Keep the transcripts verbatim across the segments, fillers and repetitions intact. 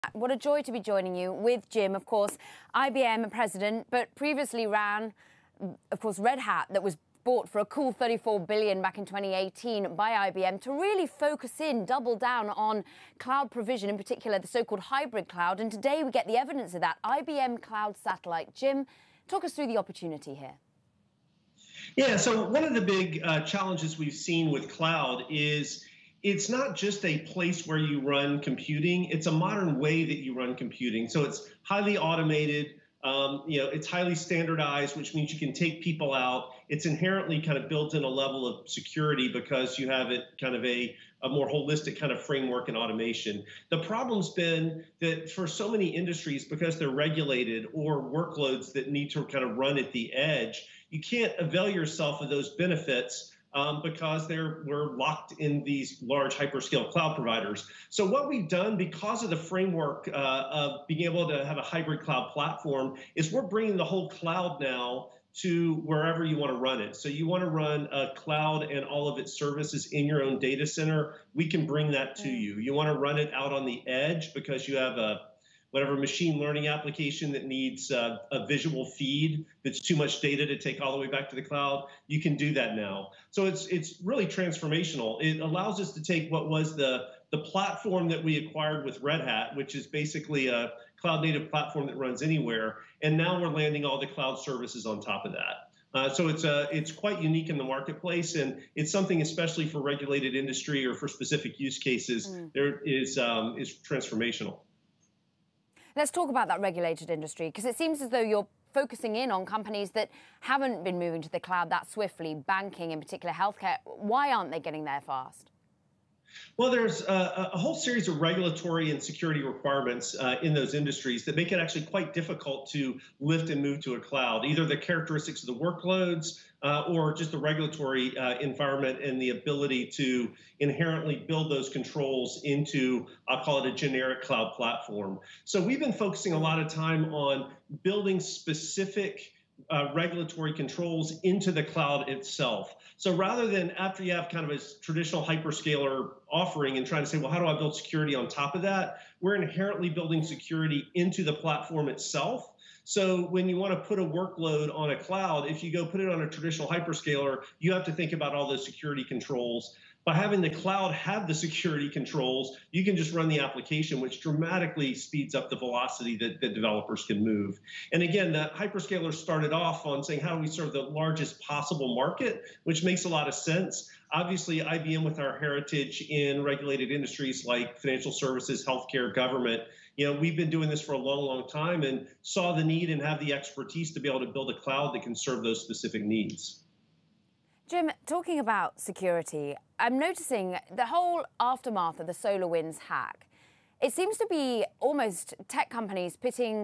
What a joy to be joining you with Jim, of course, I B M president, but previously ran, of course, Red Hat, that was bought for a cool thirty-four billion dollars back in twenty eighteen by I B M to really focus in, double down on cloud provision, in particular the so-called hybrid cloud. And today we get the evidence of that, I B M Cloud Satellite. Jim, talk us through the opportunity here. Yeah, so one of the big uh, challenges we've seen with cloud is it's not just a place where you run computing, it's a modern way that you run computing. So it's highly automated, um, you know, it's highly standardized, which means you can take people out. It's inherently kind of built in a level of security because you have it kind of a, a more holistic kind of framework and automation. The problem's been that for so many industries, because they're regulated or workloads that need to kind of run at the edge, you can't avail yourself of those benefits Um, because they're we're locked in these large hyperscale cloud providers. So what we've done, because of the framework uh, of being able to have a hybrid cloud platform, is we're bringing the whole cloud now to wherever you want to run it. So you want to run a cloud and all of its services in your own data center, we can bring that to you. You want to run it out on the edge because you have a whatever machine learning application that needs uh, a visual feed that's too much data to take all the way back to the cloud, you can do that now. So it's it's really transformational. It allows us to take what was the, the platform that we acquired with Red Hat, which is basically a cloud native platform that runs anywhere, and now we're landing all the cloud services on top of that. Uh, so it's uh, it's quite unique in the marketplace, and it's something especially for regulated industry or for specific use cases, mm. there is, um, is transformational. Let's talk about that regulated industry, because it seems as though you're focusing in on companies that haven't been moving to the cloud that swiftly, banking, in particular healthcare. Why aren't they getting there fast? Well, there's a, a whole series of regulatory and security requirements uh, in those industries that make it actually quite difficult to lift and move to a cloud, either the characteristics of the workloads uh, or just the regulatory uh, environment and the ability to inherently build those controls into, I'll call it a generic cloud platform. So we've been focusing a lot of time on building specific Uh, regulatory controls into the cloud itself. So rather than after you have kind of a traditional hyperscaler offering and trying to say, well, how do I build security on top of that? We're inherently building security into the platform itself. So when you want to put a workload on a cloud, if you go put it on a traditional hyperscaler, you have to think about all those security controls. By having the cloud have the security controls, you can just run the application, which dramatically speeds up the velocity that, that developers can move. And again, the hyperscalers started off on saying, how do we serve the largest possible market, which makes a lot of sense. Obviously, I B M, with our heritage in regulated industries like financial services, healthcare, government, you know, we've been doing this for a long, long time and saw the need and have the expertise to be able to build a cloud that can serve those specific needs. Jim, talking about security, I'm noticing the whole aftermath of the SolarWinds hack. It seems to be almost tech companies pitting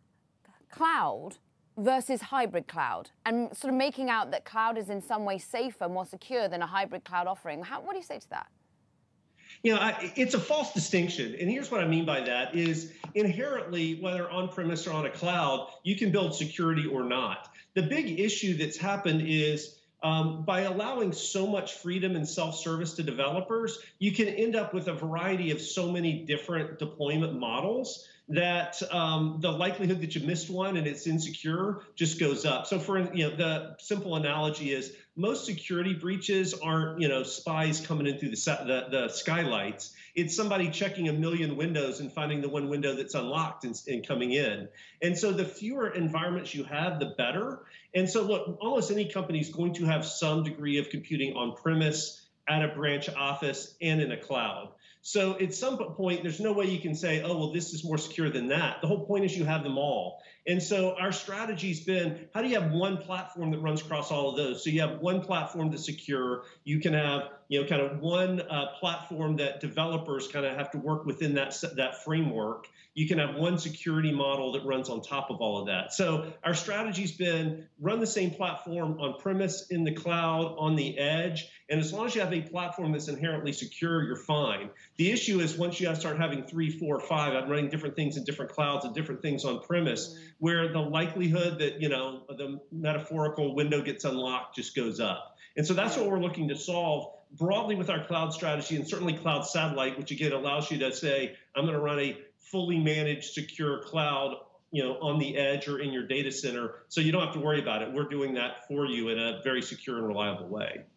cloud versus hybrid cloud and sort of making out that cloud is in some way safer, more secure than a hybrid cloud offering. How, what do you say to that? You know, I, it's a false distinction. And here's what I mean by that is inherently, whether on-premise or on a cloud, you can build security or not. The big issue that's happened is Um, by allowing so much freedom and self-service to developers, you can end up with a variety of so many different deployment models that um, the likelihood that you missed one and it's insecure just goes up. So for, you know, the simple analogy is most security breaches aren't, you know, spies coming in through the, the, the skylights. It's somebody checking a million windows and finding the one window that's unlocked and, and coming in. And so the fewer environments you have, the better. And so look, almost any company is going to have some degree of computing on premise, at a branch office, and in a cloud. So at some point, there's no way you can say, oh, well, this is more secure than that. The whole point is you have them all. And so our strategy's been, how do you have one platform that runs across all of those? So you have one platform to secure. You can have, you know, kind of one uh, platform that developers kind of have to work within that, that framework. You can have one security model that runs on top of all of that. So our strategy's been run the same platform on premise, in the cloud, on the edge. And as long as you have a platform that's inherently secure, you're fine. The issue is once you start having three, four, five, I'm running different things in different clouds and different things on premise, mm-hmm. where the likelihood that, you know, the metaphorical window gets unlocked just goes up. And so that's what we're looking to solve broadly with our cloud strategy, and certainly Cloud Satellite, which again allows you to say, I'm going to run a fully managed, secure cloud, you know, on the edge or in your data center, so you don't have to worry about it. We're doing that for you in a very secure and reliable way.